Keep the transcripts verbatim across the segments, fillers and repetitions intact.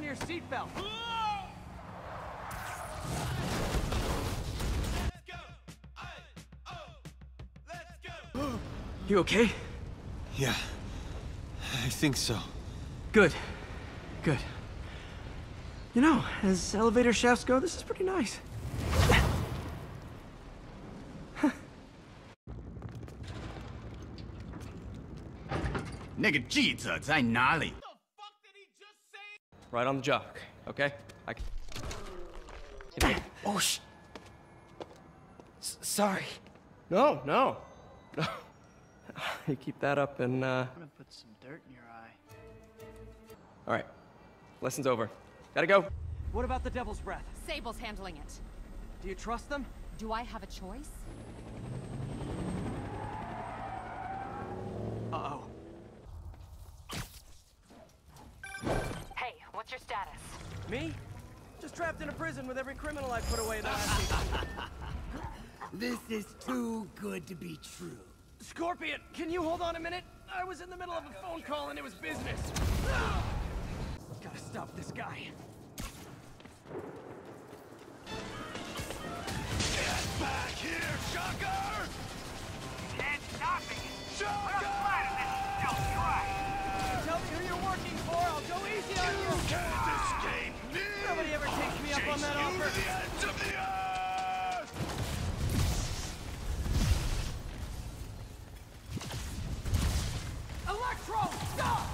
on your seatbelt. Let's go. I, oh, let's go. You okay? Yeah, I think so. Good. Good. You know, as elevator shafts go, this is pretty nice. Right on the jock, okay? I can... Oh, sh... S sorry. No, no. No. You keep that up and, uh... I'm gonna put some dirt in your eye. Alright. Lesson's over. Gotta go. What about the Devil's Breath? Sable's handling it. Do you trust them? Do I have a choice? Uh-oh. Hey, what's your status? Me? Just trapped in a prison with every criminal I put away the last week. This is too good to be true. Scorpion, can you hold on a minute? I was in the middle of a phone call and it was business. Gotta stop this guy. Get back here, Shocker! Can't stop me. Shocker! Tell me who you're working for, I'll go easy on you! Can't escape me! Nobody ever takes me up on that Chase you offer. to the ends of the earth! Electro, stop!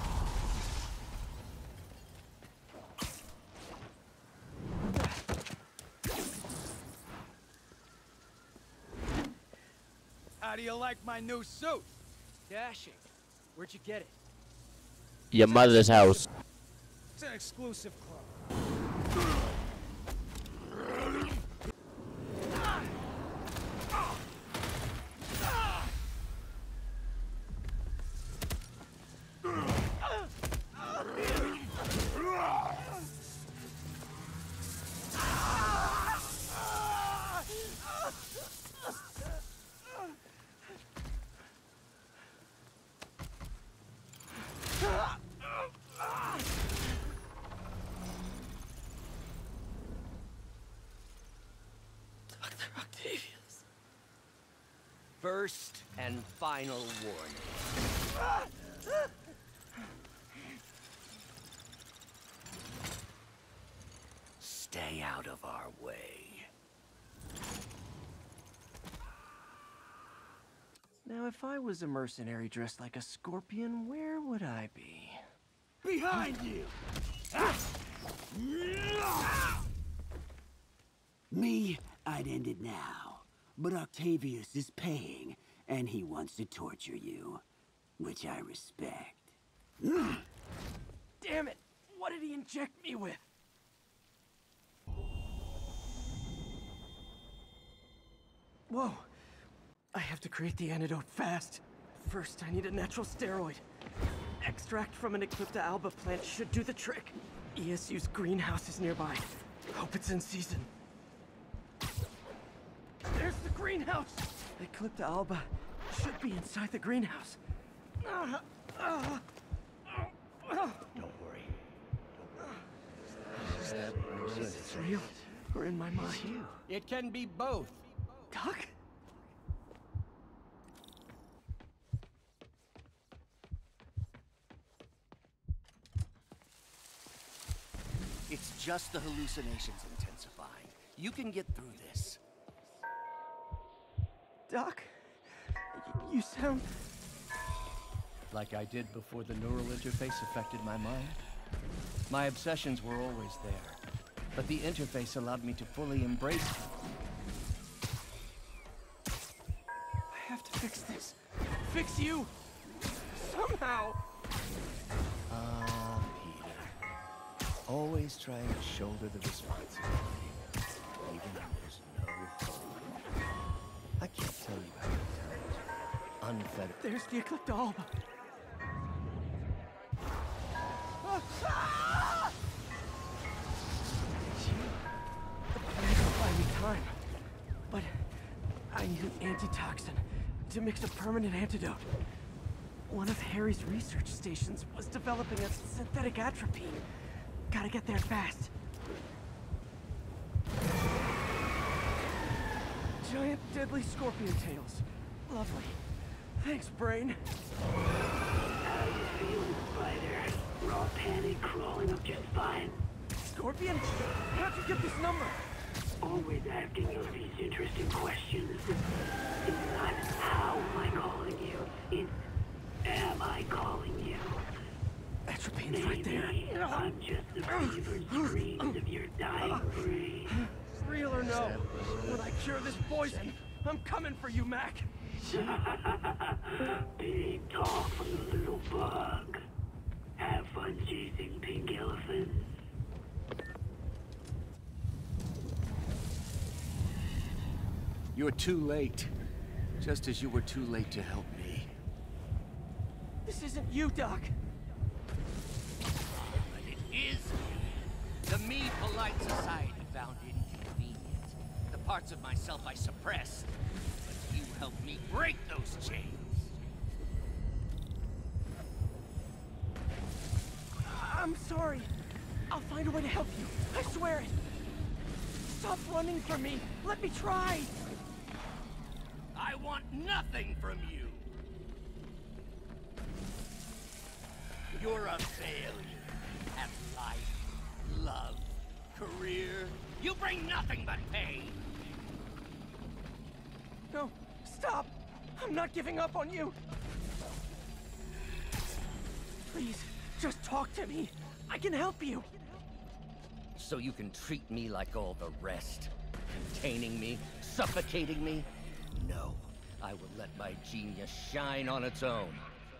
How do you like my new suit? Dashing. Where'd you get it? Your mother's house. It's an exclusive club. Doctor Octavius. First and final warning. Stay out of our way. Now, if I was a mercenary dressed like a scorpion, where would I be? Behind you! Me, I'd end it now. But Octavius is paying, and he wants to torture you. Which I respect. Damn it! What did he inject me with? Whoa. I have to create the antidote fast. First, I need a natural steroid. Extract from an Eclipta alba plant should do the trick. E S U's greenhouse is nearby. Hope it's in season. There's the greenhouse! Eclipta alba should be inside the greenhouse. Uh, uh, uh, Don't worry. Is this real? Or in my mind? It can be both. Doc? It's just the hallucinations intensifying. You can get through this. Doc? Y- you sound... Like I did before the neural interface affected my mind. My obsessions were always there, but the interface allowed me to fully embrace them. I have to fix this. Fix you! Somehow! Ah, Peter. Always trying to shoulder the responsibility, even when there's no hope. I can't tell you how many times, unfettered. There's the Eclipta alba. The plan will buy me time, but I need an antitoxin to mix a permanent antidote. One of Harry's research stations was developing a synthetic atropine. Gotta get there fast. Giant deadly scorpion tails. Lovely. Thanks, Brain. How you feeling, Spider? Raw panic crawling up just fine. Scorpion? How'd you get this number? Always asking us these interesting questions. It's not how am I calling you, it's am I calling you? Atropine's right there. Maybe I'm just the fevered screams of your dying brain. Real or no, when I cure this poison, I'm coming for you, Mac. Big talk from the little bug. Have fun chasing pink elephants. You're too late. Just as you were too late to help me. This isn't you, Doc. But it is me. The me polite society found inconvenient. The parts of myself I suppressed. But you helped me break those chains. I'm sorry. I'll find a way to help you. I swear it. Stop running from me. Let me try. I want nothing from you. You're a failure at life, love, career. You bring nothing but pain. No, stop. I'm not giving up on you. Please, just talk to me. I can help you. So you can treat me like all the rest. Containing me, suffocating me. No, I will let my genius shine on its own.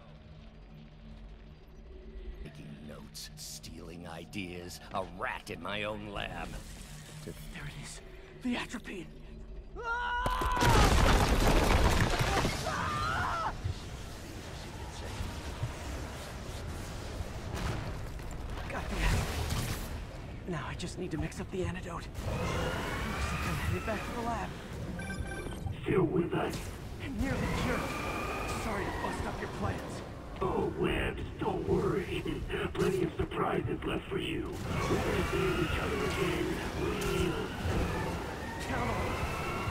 Making notes, stealing ideas, a rat in my own lab. There it is. The atropine. Got the atropine. Now I just need to mix up the antidote. Looks like I'm headed back to the lab. Still with us? I'm nearly cured. Sorry to bust up your plans. Oh, Webbs, don't worry. Plenty of surprises left for you. We're gonna see each other again. Real. Count on it.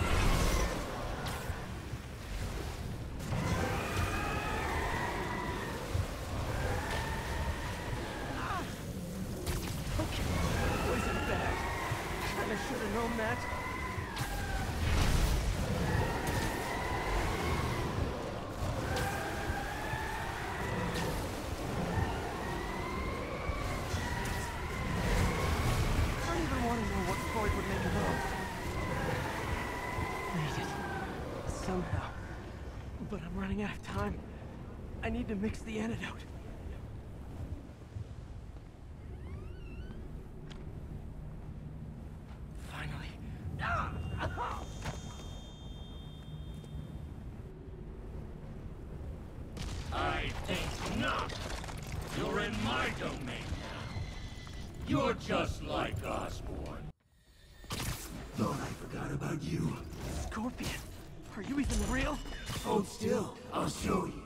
Ah! Okay, poison bad. Kinda should've known that. Somehow. But I'm running out of time. I need to mix the antidote. Finally. I think not. You're in my domain now. You're just like Osborn. Thought I forgot about you. Scorpion, are you even real? Hold still. I'll show you.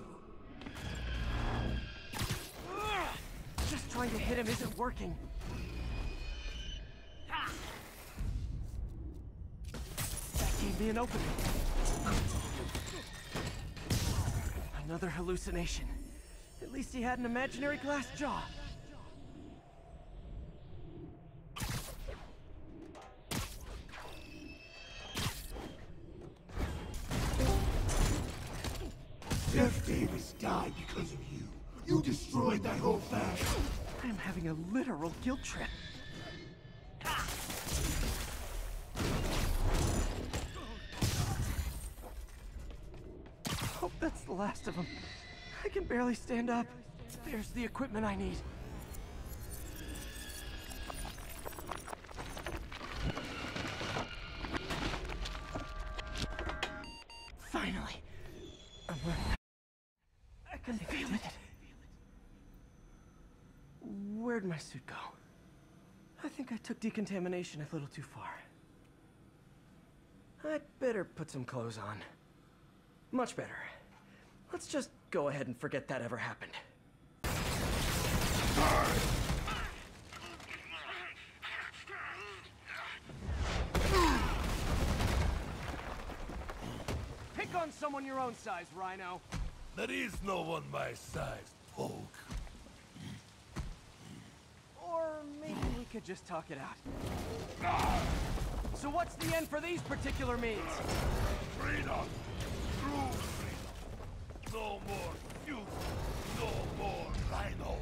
Just trying to hit him isn't working. That gave me an opening. Another hallucination. At least he had an imaginary glass jaw. Jeff Davis died because of you. You destroyed that whole family. I am having a literal guilt trip. Hope that's the last of them. I can barely stand up. There's the equipment I need. Finally. I'm running. I can feel it. Where'd my suit go? I think I took decontamination a little too far. I'd better put some clothes on. Much better. Let's just go ahead and forget that ever happened. Take on someone your own size, Rhino. There is no one my size, Poke. Or maybe we could just talk it out. So what's the end for these particular means? Freedom! True freedom! No more youth! No more Rhino!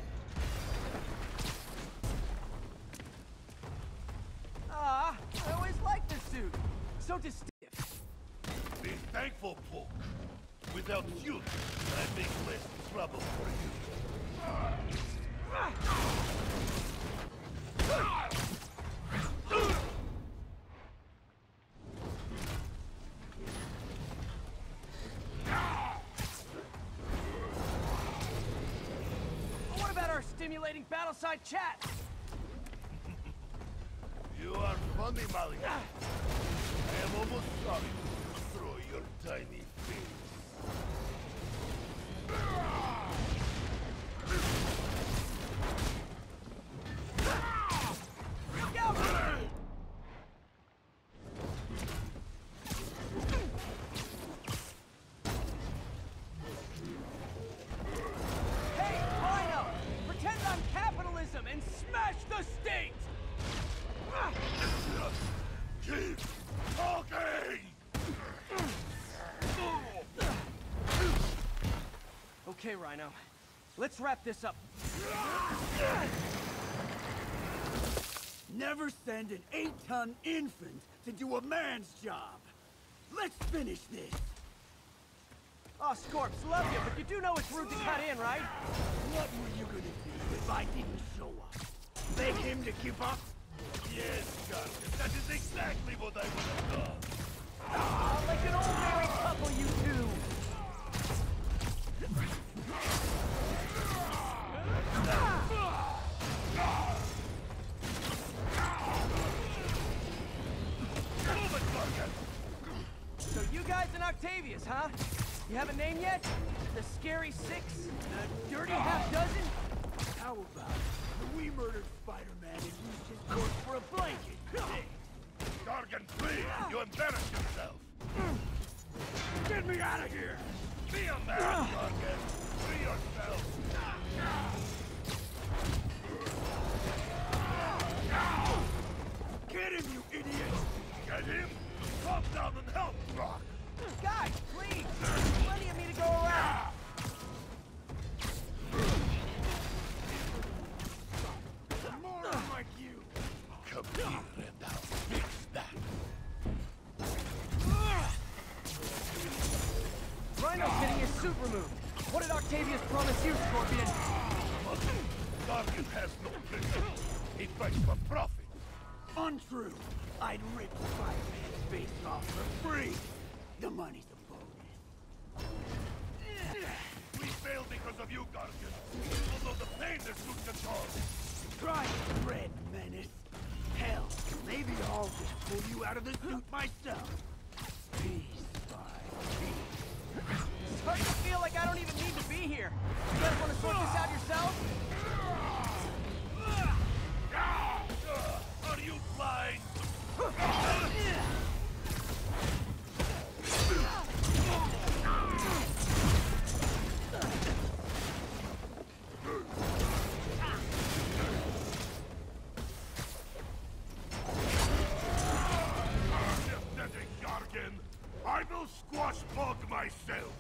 Ah, I always liked this suit. So distinctive. Be thankful, Poke. Without you, I make less trouble for you. What about our stimulating battleside chat? You are funny, Malik. I am almost sorry to throw your tiny face. Hey, Rhino! Pretend I'm capitalism and smash the state! Keep talking! Okay, Rhino. Let's wrap this up. Never send an eight-ton infant to do a man's job. Let's finish this. Oh, Scorps, love you, but you do know it's rude to cut in, right? What were you gonna do if I didn't show up? Beg him to keep up? Yes, Gargan, that is exactly what I would have done. Ah, like an old married couple, you two. Move it, Gargan! So you guys and Octavius, huh? You have a name yet? The Scary Six? The Dirty Half Dozen? How about we murdered Spider-Man and used his corpse for a blanket? Hey, Gargan, please! You embarrass yourself! get me out of here! Be a man, Gargan! Free yourself! Get him, you idiot! Get him? Calm down and help, Brock! Guys, please! There's plenty of me to go around! More like you! Come here and I'll fix that! Rhino's getting his suit removed. What did Octavius promise you, Scorpion? Gargan has no principle. He fights for profit. Untrue! I'd rip Spider-Man's face off for free! The money's a bonus. We failed because of you, Gargan. You will know the pain this suit can cause. Try it, Red Menace. Hell, maybe I'll just pull you out of the suit myself. Piece by piece. Starting to feel like I don't even need to be here. You guys want to sort this out yourselves? Are you blind? Pathetic Gargan! I will squash Bug myself!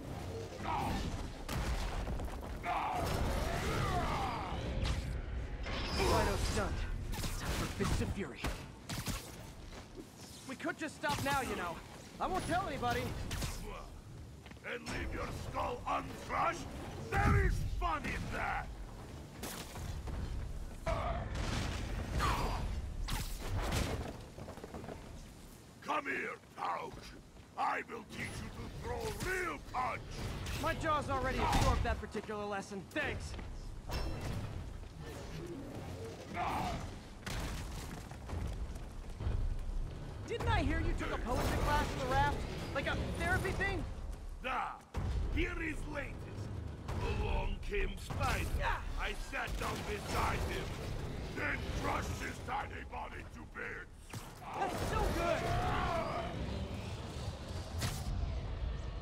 Rhino's stunned. Time for Fists of Fury. We could just stop now, you know. I won't tell anybody. And leave your skull uncrushed? There is fun in that! Come here, Pouch! I will teach you to throw real punch! My jaw's already absorbed that particular lesson. Thanks. Didn't I hear you took a poetry class in the raft? Like a therapy thing? Now, here is latest. Along came Spider. I sat down beside him, then crushed his tiny body to bits. That's so good!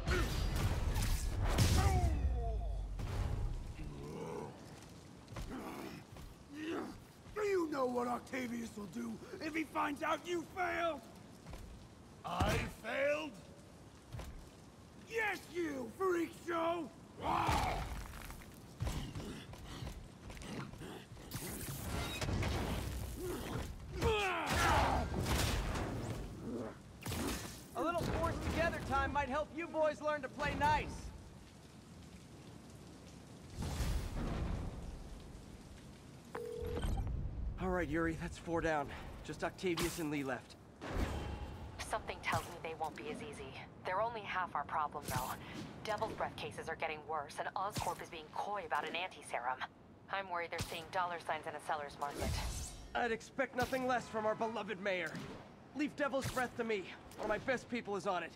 Octavius will do if he finds out you failed? I failed? Yes, you, freak show! Wow. A little forced together time might help you boys learn to play nice. All right, Yuri, that's four down. Just Octavius and Lee left. Something tells me they won't be as easy. They're only half our problem, though. Devil's Breath cases are getting worse, and Oscorp is being coy about an anti-serum. I'm worried they're seeing dollar signs in a seller's market. I'd expect nothing less from our beloved mayor. Leave Devil's Breath to me. One of my best people is on it.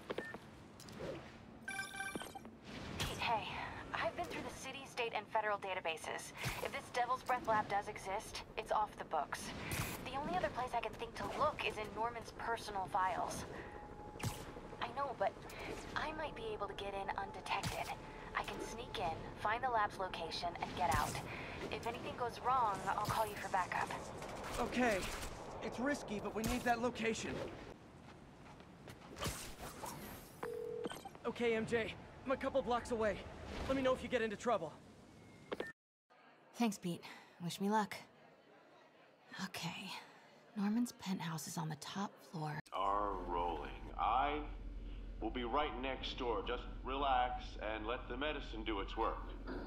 Pete, hey. I've been through the city, state, and federal databases. If this Devil's Breath lab does exist, it's off the books. The only other place I can think to look is in Norman's personal files. I know, but I might be able to get in undetected. I can sneak in, find the lab's location, and get out. If anything goes wrong, I'll call you for backup. Okay. It's risky, but we need that location. Okay, M J. I'm a couple blocks away. Let me know if you get into trouble. Thanks, Pete. Wish me luck. Okay. Norman's penthouse is on the top floor. Are rolling. I will be right next door. Just relax and let the medicine do its work.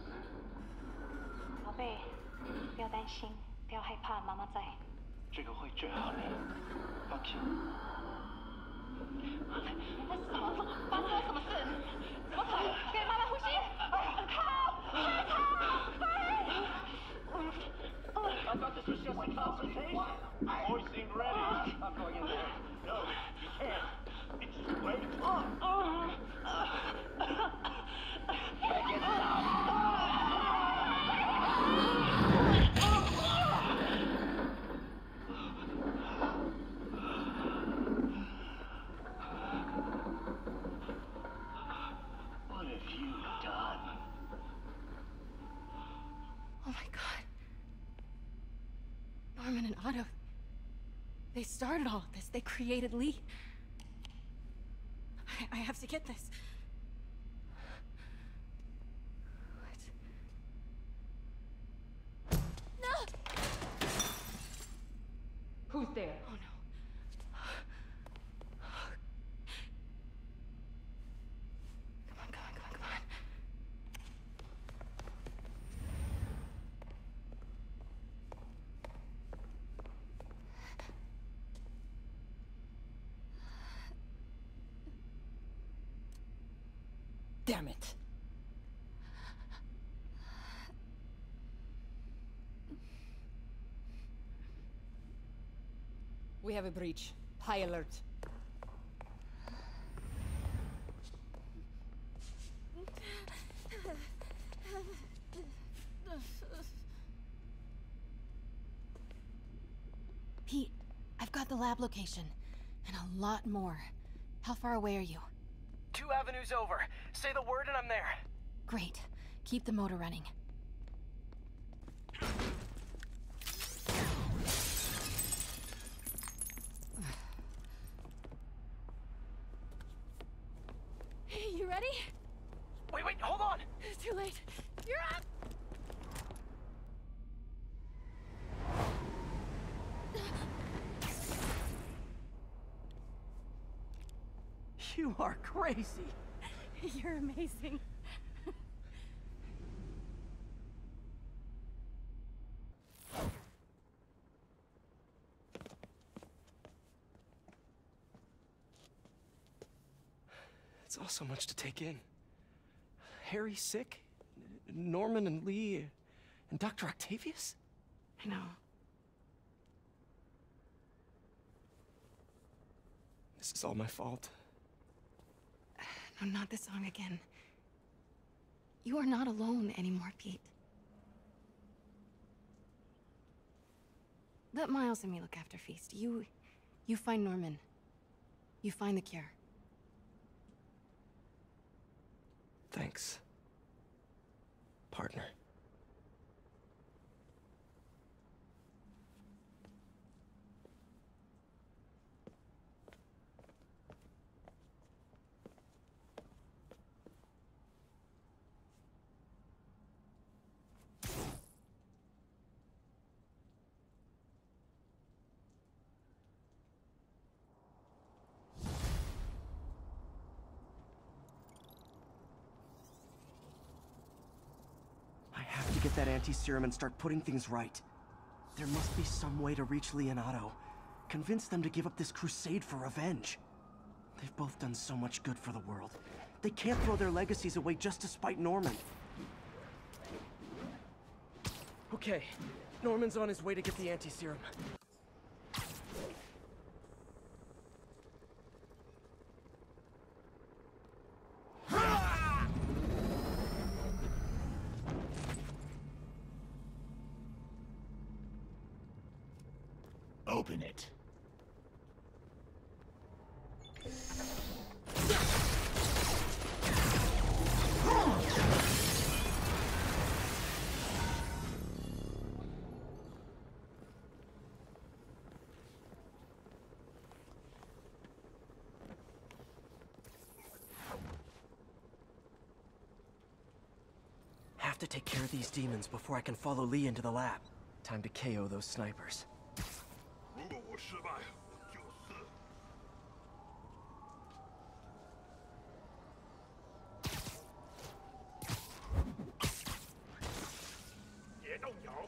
宝贝，不要担心，不要害怕，妈妈在。 这个会治好你，放心。 发生什么？发生了什么事？怎么可能？给妈妈呼吸！靠！快跑！快！ I thought this was just a consultation. Boys seemed ready. I'm going in there. No, you can't. It's too late. Make it stop! What have you done? Oh my god. Norman and Otto. They started all of this. They created Lee. I, I have to get this. What? No! Who's there? Oh no. Come on, come on, come on, come on. Damn it. We have a breach. High alert. Pete, I've got the lab location. And a lot more. How far away are you? Two avenues over. Say the word and I'm there. Great. Keep the motor running. You ready? Wait, wait, hold on! Too late. You're up! You are crazy. You're amazing. It's all so much to take in. Harry sick? Norman and Lee? And Doctor Octavius? I know. This is all my fault. No, not this song again. You are not alone anymore, Pete. Let Miles and me look after Feast. You... you find Norman. You find the cure. Thanks, partner. get that anti-serum and start putting things right. There must be some way to reach Leonardo. Convince them to give up this crusade for revenge. They've both done so much good for the world. They can't throw their legacies away just to spite Norman. Okay, Norman's on his way to get the anti-serum. Open it. Have to take care of these demons before I can follow Lee into the lab. Time to K O those snipers. 如果我失败，就死。别动摇。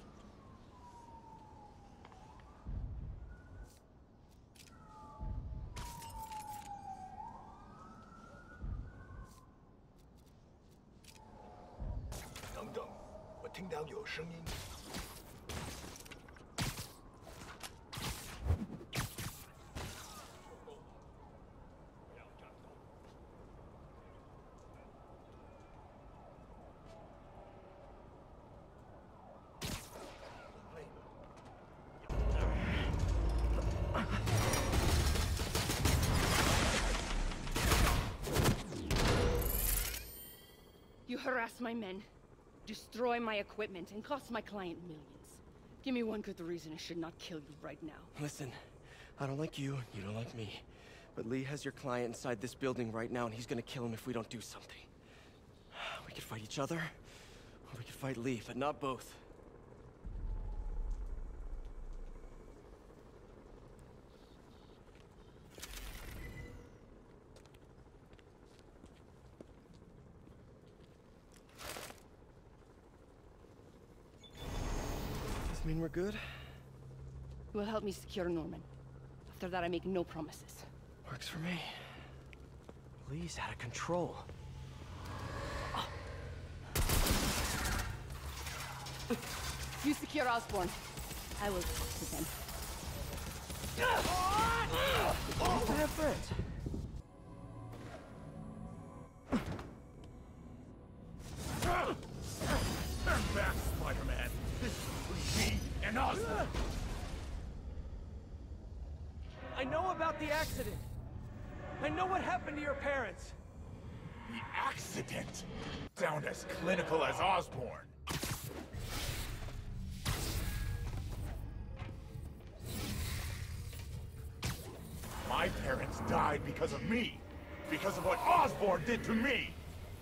等等，我听到有声音。 You harass my men, destroy my equipment, and cost my client millions. Give me one good reason I should not kill you right now. Listen, I don't like you, you don't like me. But Lee has your client inside this building right now, and he's gonna kill him if we don't do something. We could fight each other, or we could fight Lee, but not both. Does this mean we're good? You will help me secure Norman. After that, I make no promises. Works for me. Lee's out of control. You secure Osborn. I will talk to them. Have friends. Turn back, Spider-Man. This is between me and Osborn. I know about the accident. I know what happened to your parents. The accident? Sound as clinical as Osborn. My parents died because of me. Because of what Osborn did to me.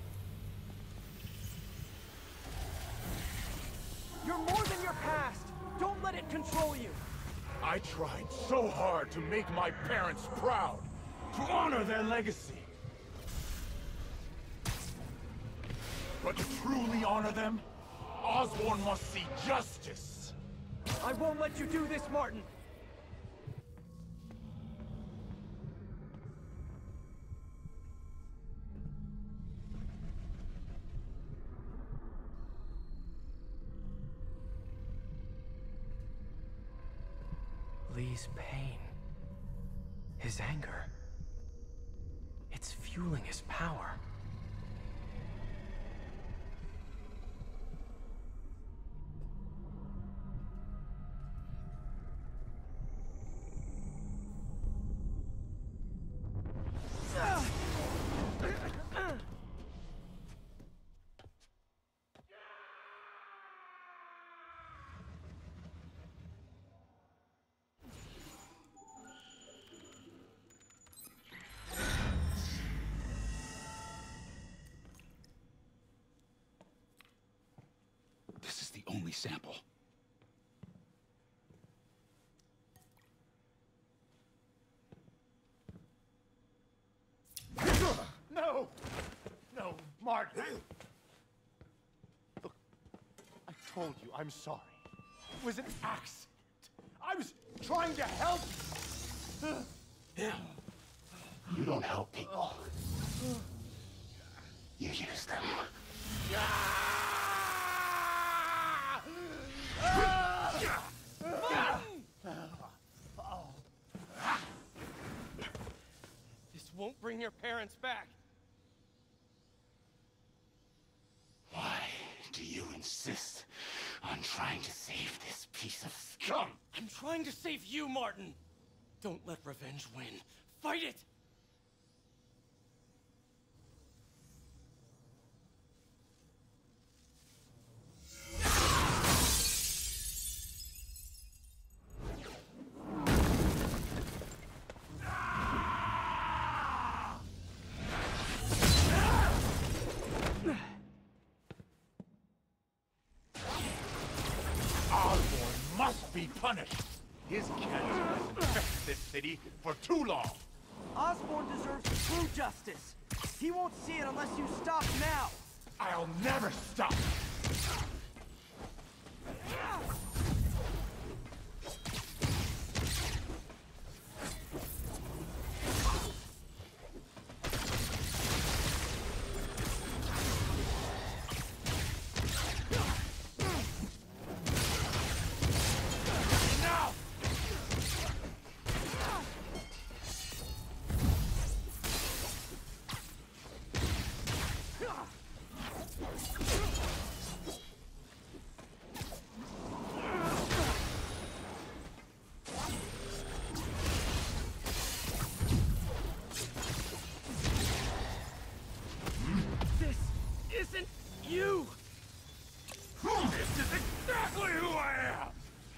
You're more than your past. Don't let it control you. I tried so hard to make my parents proud. To honor their legacy. But to truly honor them, Osborn must see justice. I won't let you do this, Martin. Lee's pain, his anger, it's fueling his power. This is the only sample. No! No, Martin! told you I'm sorry. It was an accident. I was trying to help you. You don't help people. You use them. This won't bring your parents back. Why do you insist on trying to save this piece of scum? I'm trying to save you, Martin. Don't let revenge win. Fight it! Must be punished. His cancer has infected this city for too long. Osborn deserves true justice. He won't see it unless you stop now. I'll never stop. You! This is exactly who I am!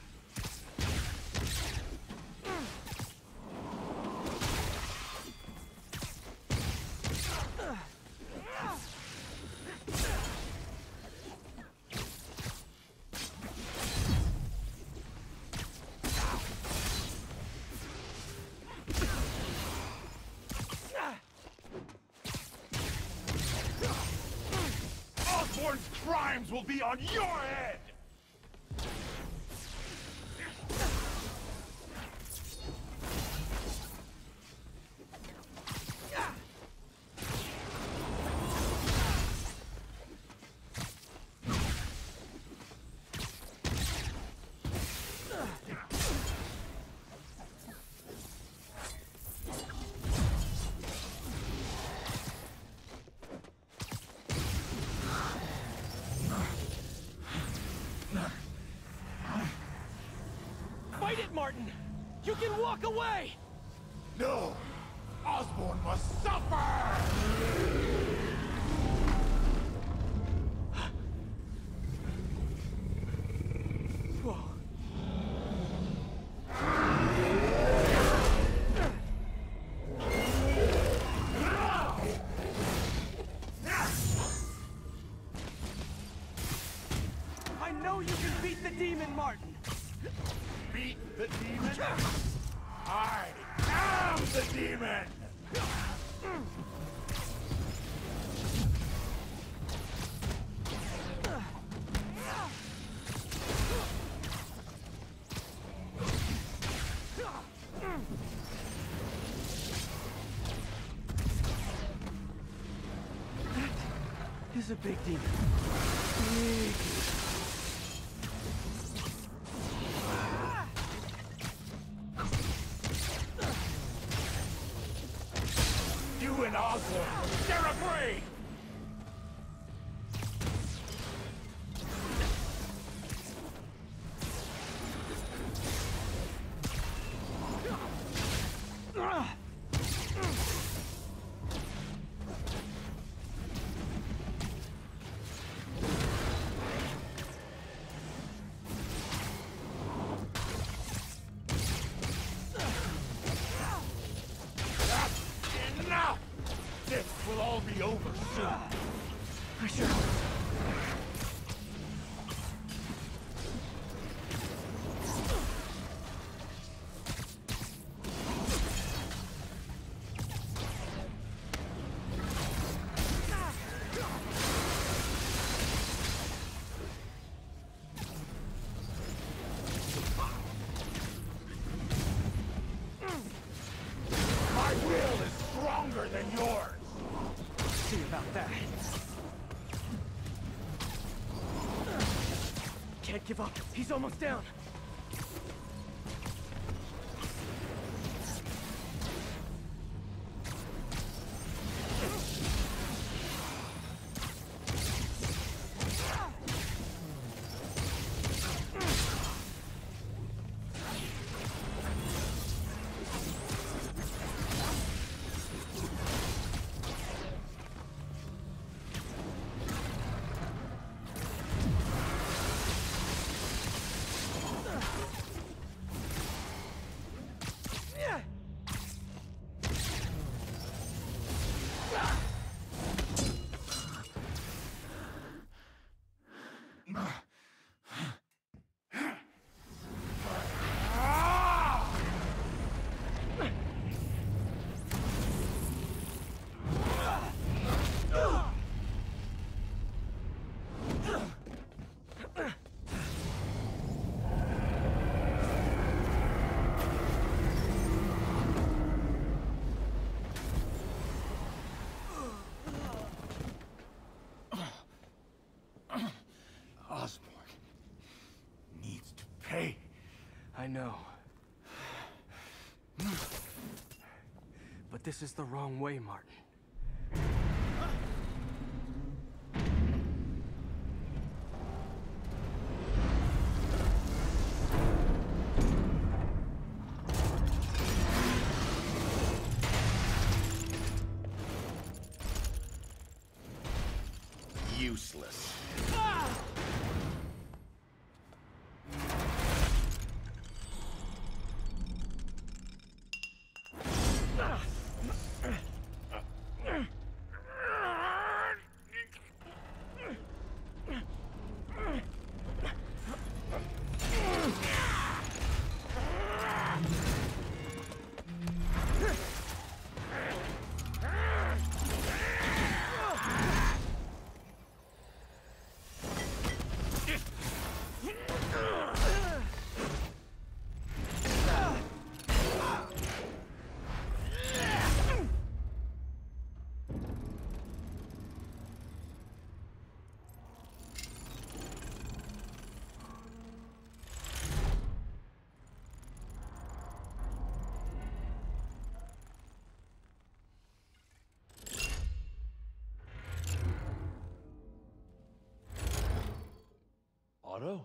Osborn's crimes will be on your head! Fight it, Martin! You can walk away! No! Osborn must suffer! Whoa. I know you can beat the demon, Martin! Beat the demon? I am the demon! That is a big demon. Big. You and Osborn will share a grave! Enough! This will all be over soon. I sure hope so. can't give up. He's almost down. I know. But this is the wrong way, Martin. Useless. Otto?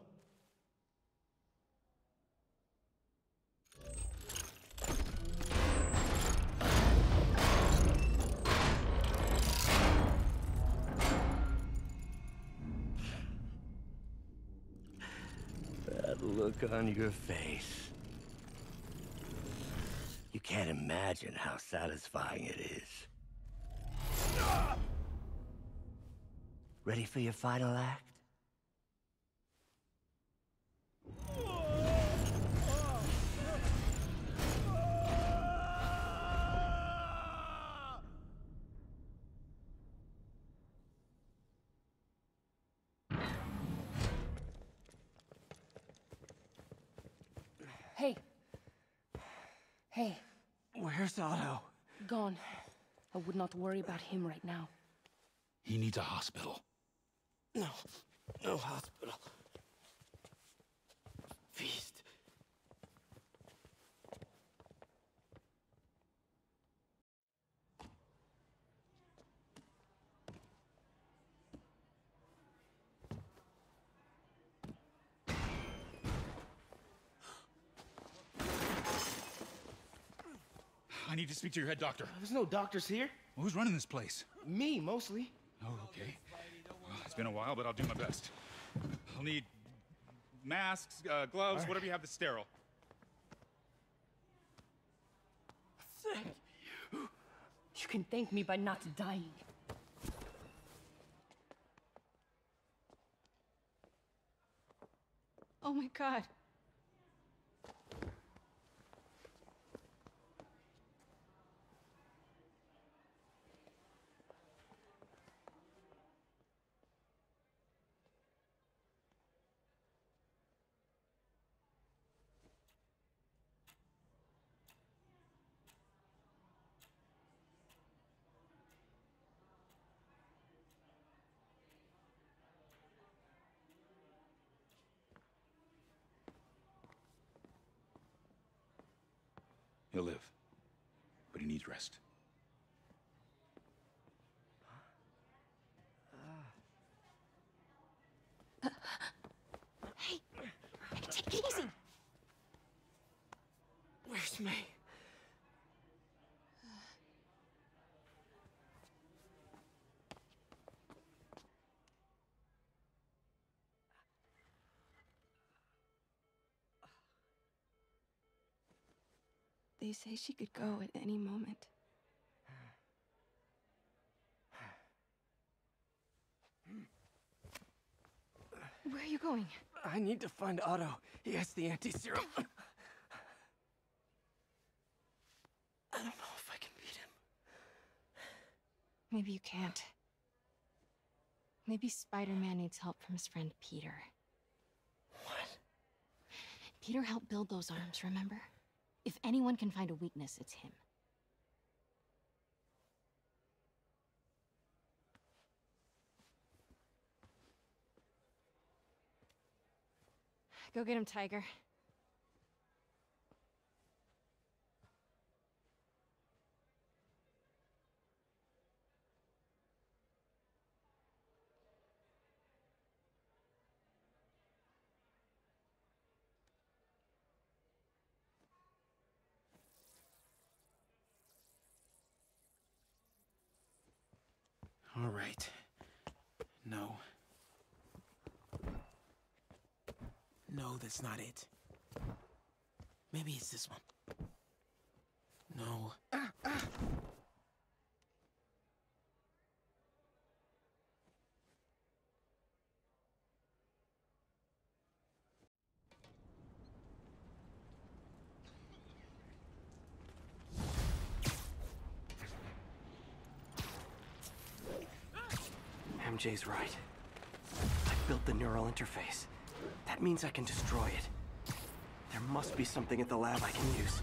That look on your face. You can't imagine how satisfying it is. Ready for your final act? Hey. Hey. Where's Otto? Gone. I would not worry about him right now. He needs a hospital. No. No hospital. Feast. I need to speak to your head doctor. There's no doctors here. Well, who's running this place? Me, mostly. Oh, okay. Well, it's been a while, but I'll do my best. I'll need masks, uh, gloves, right. Whatever you have that's sterile. Thank you. You can thank me by not dying. Oh my God. He'll live. But he needs rest. Hey, hey, take it easy. Where's May? They say she could go at any moment. Where are you going? I need to find Otto. He has the anti-serum. I don't know if I can beat him. Maybe you can't. Maybe Spider-Man needs help from his friend Peter. What? Peter helped build those arms, remember? If anyone can find a weakness, it's him. Go get him, Tiger. All right. No. No, that's not it. Maybe it's this one. No. Ah, ah. M J's right. I built the neural interface. That means I can destroy it. There must be something at the lab I can use.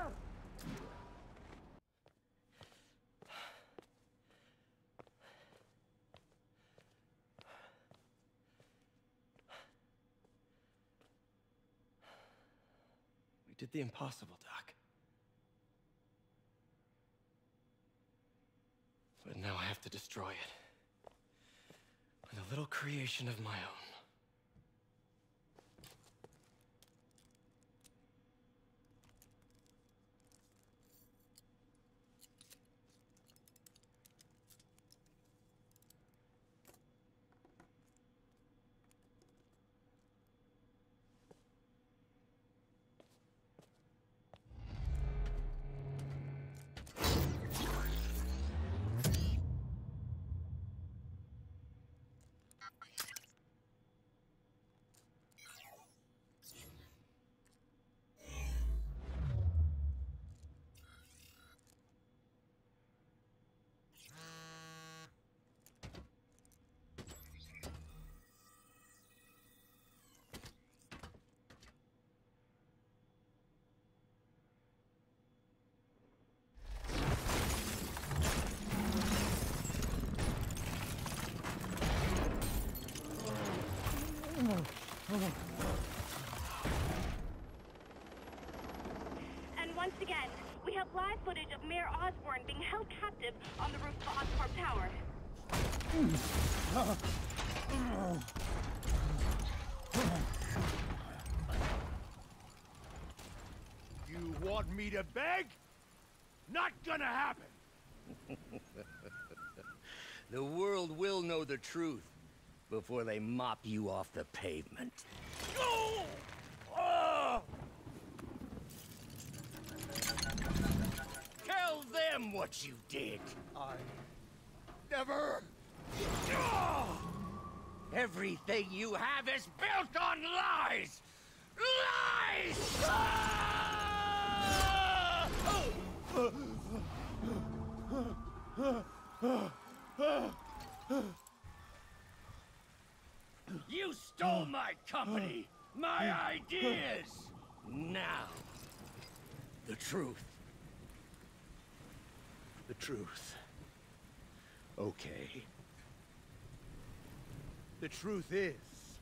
We did the impossible, Doc. But now I have to destroy it. With a little creation of my own. And once again, we have live footage of Mayor Osborn being held captive on the roof of Oscorp Tower. You want me to beg? Not gonna happen! The world will know the truth before they mop you off the pavement. Go! Oh! Tell them what you did. I never... Oh! Everything you have is built on lies! Lies! Ah! You stole my company, my ideas! Now, the truth. The truth. Okay. The truth is,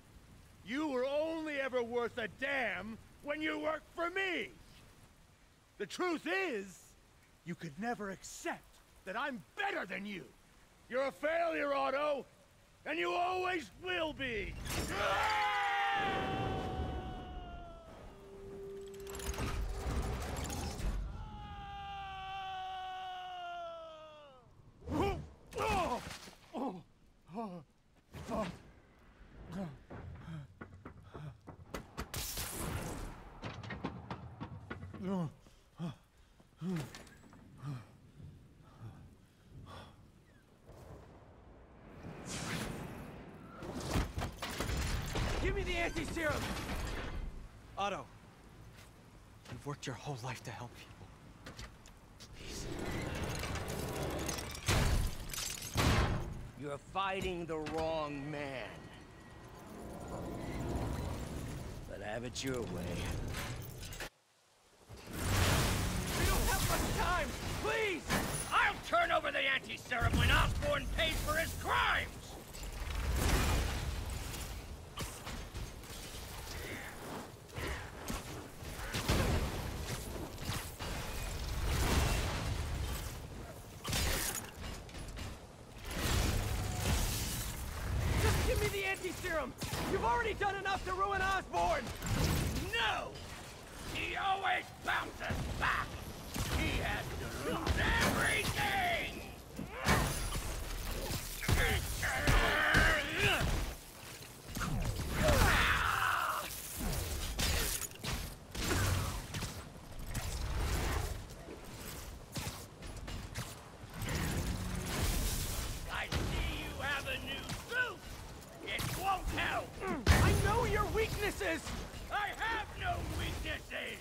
you were only ever worth a damn when you worked for me! The truth is, you could never accept that I'm better than you. You're a failure, Otto, and you always will be. Give me the anti-serum! Otto, you've worked your whole life to help people. Please. You're fighting the wrong man. But have it your way. We don't have much time! Please! I'll turn over the anti-serum when Osborn pays for his crimes! Just give me the anti-serum! You've already done enough to ruin Osborn! No! He always bounces back! He has to lose everything! I see you have a new suit! It won't help! I know your weaknesses! I have no weaknesses!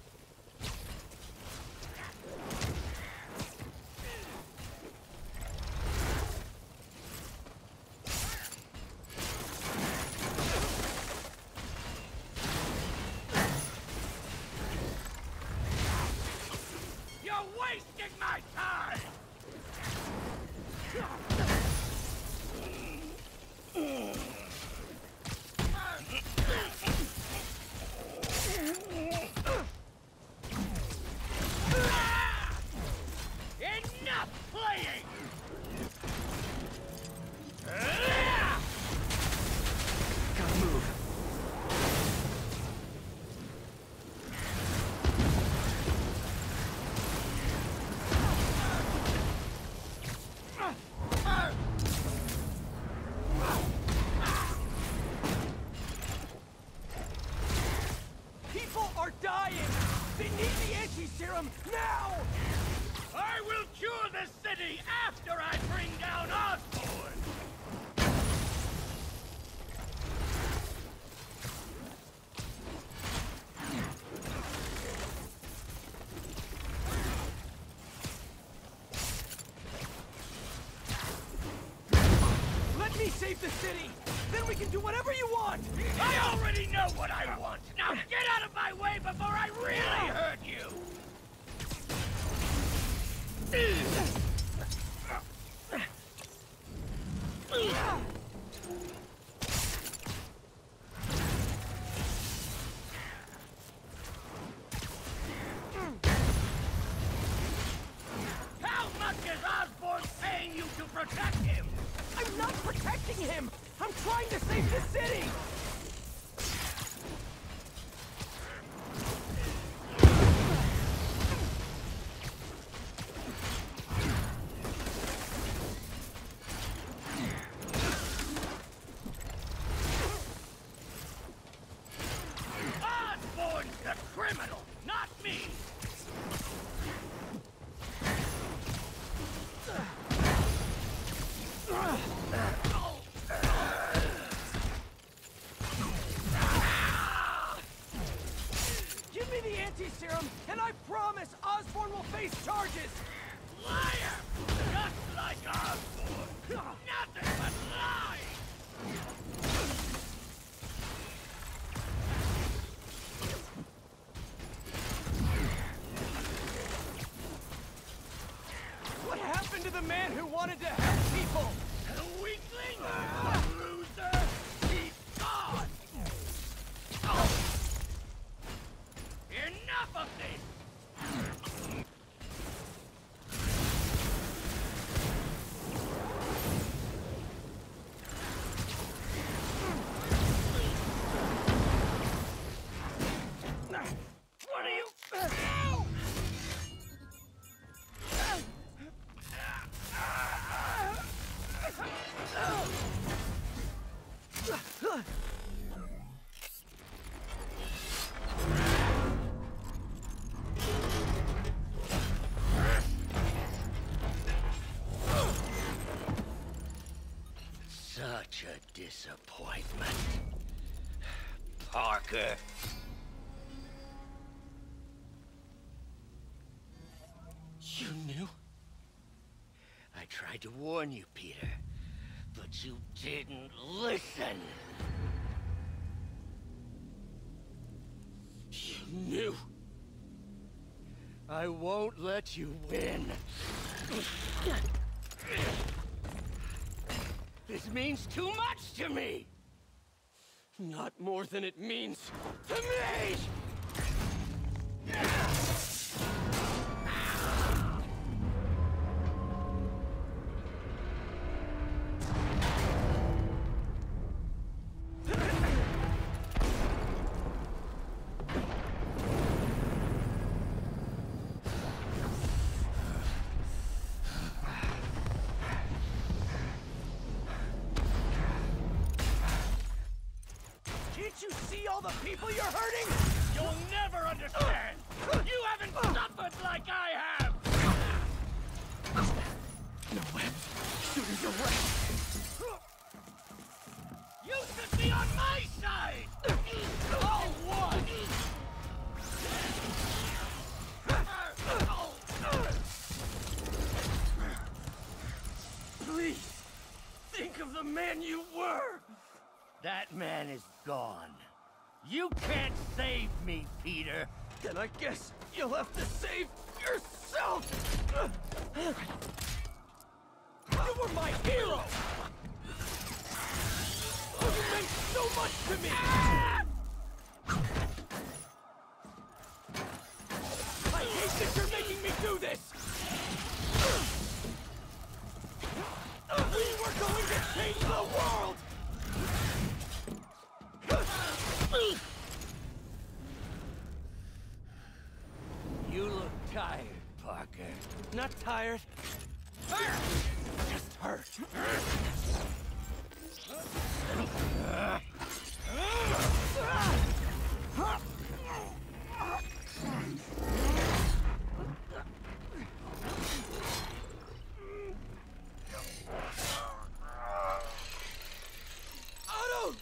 You're wasting my time! Enough playing! Gotta move. People are dying! They need the anti-serum now! I will cure the city after I bring down Osborn! Let me save the city! Then we can do whatever you want! I already know what I want! Now get out of my way before I really hurt you! How much is Osborn paying you to protect him? I'm not protecting him! I'm trying to save the city! Osborn's the criminal, not me! Give me the anti-serum, and I promise Osborn will face charges! Liar! Just like Osborn! Nothing but lies! What happened to the man who wanted to help people? A weakling? A loser? He's gone! Enough of this! Such a disappointment. Parker. You knew? I tried to warn you, Peter, but you didn't listen. You knew? I won't let you win. This means too much to me! Not more than it means to me! Can't you see all the people you're hurting? You'll never understand! You haven't suffered like I have! No way. Shooters are right. You should be on my side! All one! Please, think of the man you were! That man is gone. You can't save me, Peter. Then I guess you'll have to save yourself! You were my hero! Oh, you meant so much to me! I hate that you're making me do this! We were going to change the world! You look tired, Parker. Not tired. Just hurt. Otto!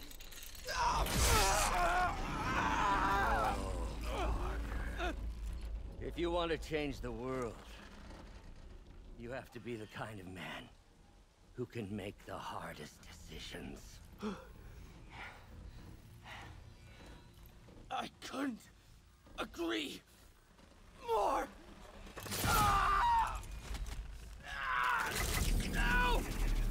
If you want to change the world, you have to be the kind of man who can make the hardest decisions. I couldn't agree more! Ah! Ah! No!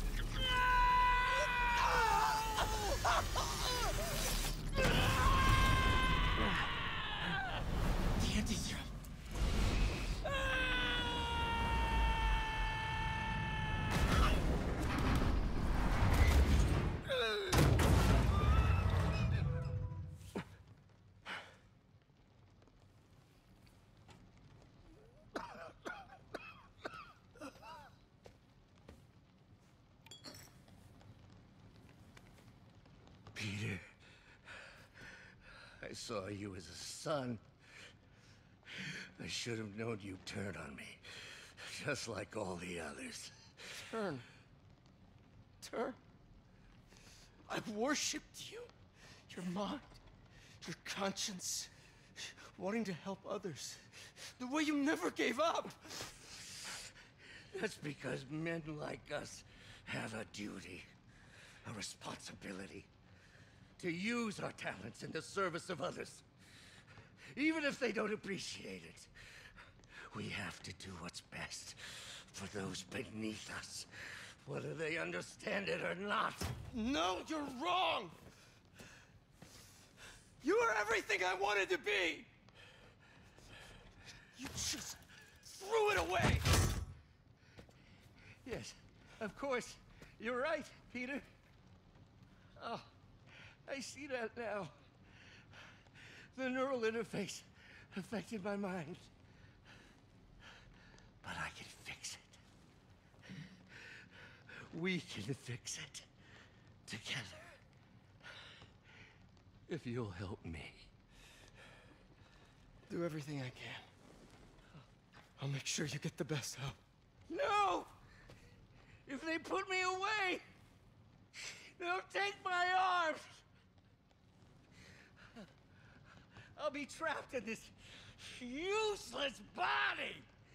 The anti-serum. Peter, I saw you as a son. I should have known you'd turn on me, just like all the others. Turn. Turn. I've worshipped you. Your mind, your conscience, wanting to help others. The way you never gave up. That's because men like us have a duty, a responsibility, to use our talents in the service of others. Even if they don't appreciate it, we have to do what's best for those beneath us, whether they understand it or not. No, you're wrong! You are everything I wanted to be! You just threw it away! Yes, of course. You're right, Peter. Oh, I see that now. The neural interface affected my mind. But I can fix it. We can fix it. Together. If you'll help me. Do everything I can. I'll make sure you get the best help. No! If they put me away, They'll take my arms! I'll be trapped in this useless body!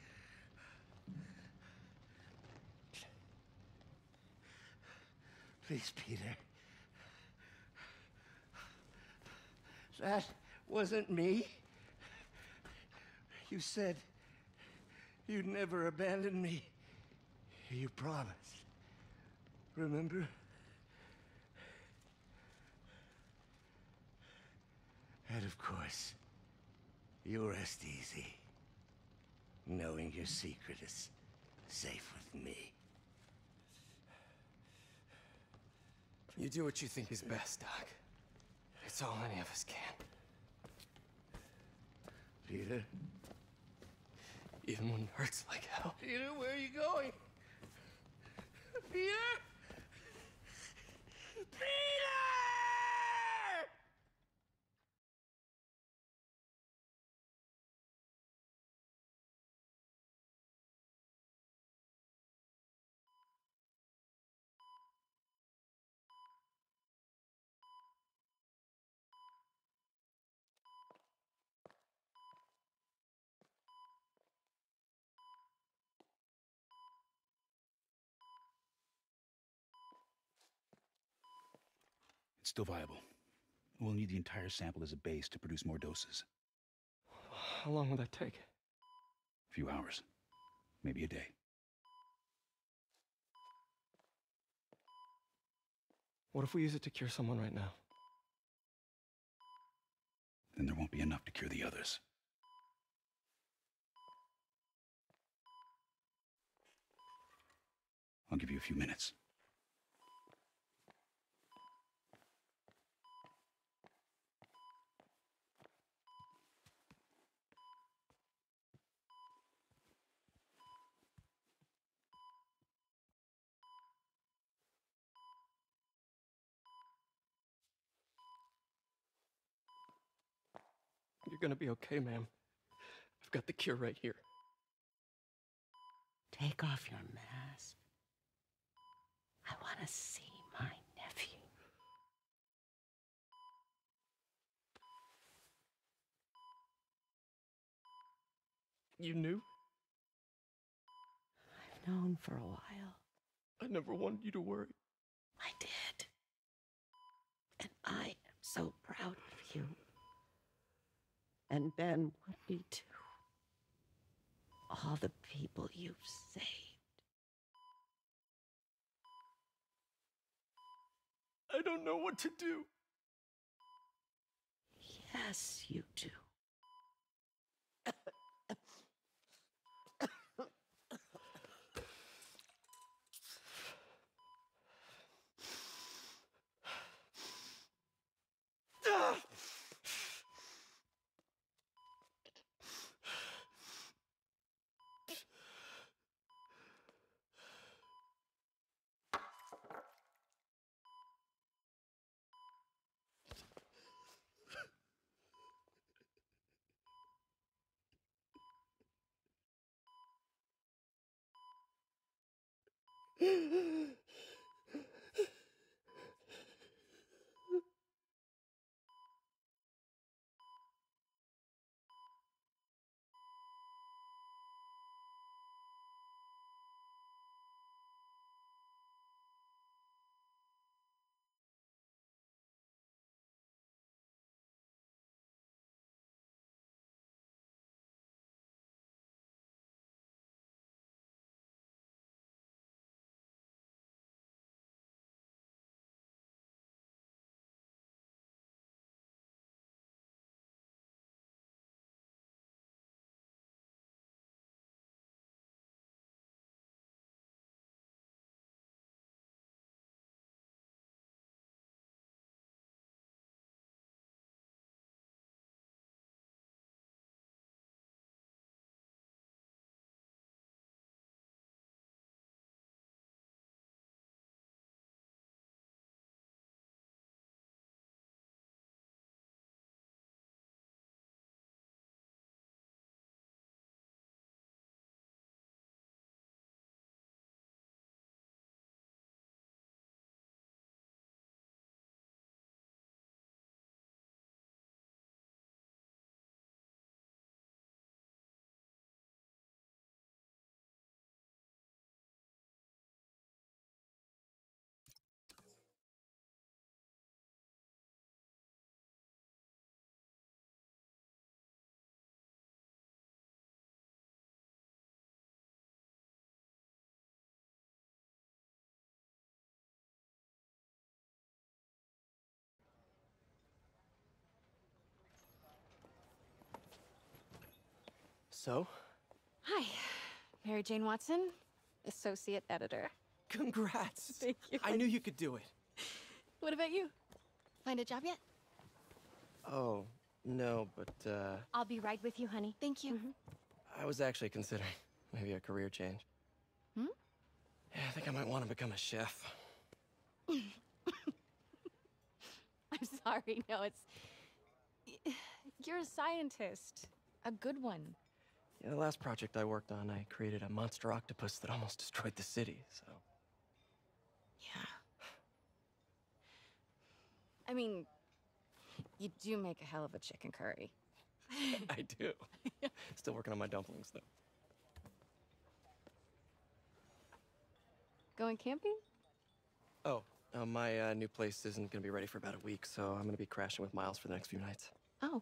Please, Peter. That wasn't me. You said you'd never abandon me. You promised. Remember? And of course, you'll rest easy, knowing your secret is safe with me. You do what you think is best, Doc. It's all any of us can. Peter? Even when it hurts like hell. Peter, where are you going? Peter? Peter! It's still viable. We'll need the entire sample as a base to produce more doses. How long will that take? A few hours. Maybe a day. What if we use it to cure someone right now? Then there won't be enough to cure the others. I'll give you a few minutes. You're gonna be okay, ma'am. I've got the cure right here. Take off your mask. I want to see my nephew. You knew? I've known for a while. I never wanted you to worry. I did. And I am so proud of you. And Ben would be too. All the people you've saved. I don't know what to do. Yes, you do. So? Hi, Mary Jane Watson, associate editor. Congrats! Thank you. I knew you could do it. What about you? Find a job yet? Oh, no, but, uh... I'll be right with you, honey. Thank you. I was actually considering maybe a career change. Hmm? Yeah, I think I might want to become a chef. I'm sorry, no, it's... You're a scientist. A good one. Yeah, the last project I worked on, I created a monster octopus that almost destroyed the city, so... Yeah. I mean, you do make a hell of a chicken curry. I do. Still working on my dumplings, though. Going camping? Oh, uh, my uh, new place isn't gonna be ready for about a week, so I'm gonna be crashing with Miles for the next few nights. Oh.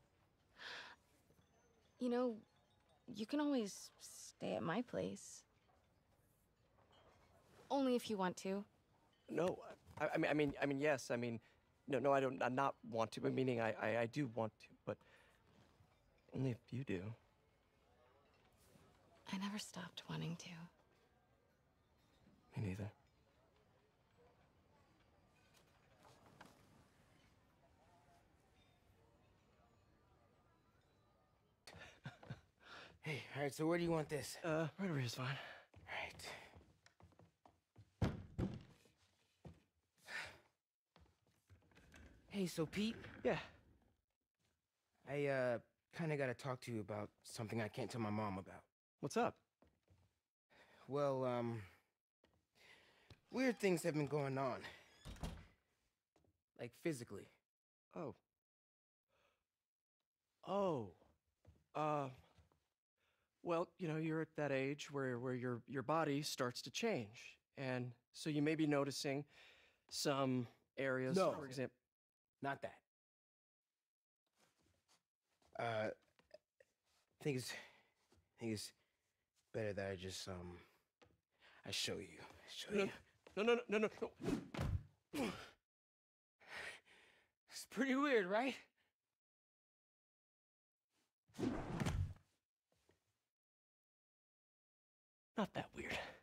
You know, you can always stay at my place. Only if you want to. No, I, I mean, I mean, I mean, yes. I mean, no, no, I don't. I not want to. But meaning, I, I, I do want to, but only if you do. I never stopped wanting to. Me neither. Hey, all right. So where do you want this? Uh, right over here's fine. Right. Hey, so Pete? Yeah. I, uh, kinda gotta talk to you about something I can't tell my mom about. What's up? Well, um... weird things have been going on. Like, physically. Oh. Oh. Uh... Well, you know, you're at that age where, where your, your body starts to change. And so you may be noticing some areas, No. for example... Not that. Uh... I think it's... I think it's better that I just, um... I show you. I show No, you. no, no, no, no, no. It's pretty weird, right? Not that weird.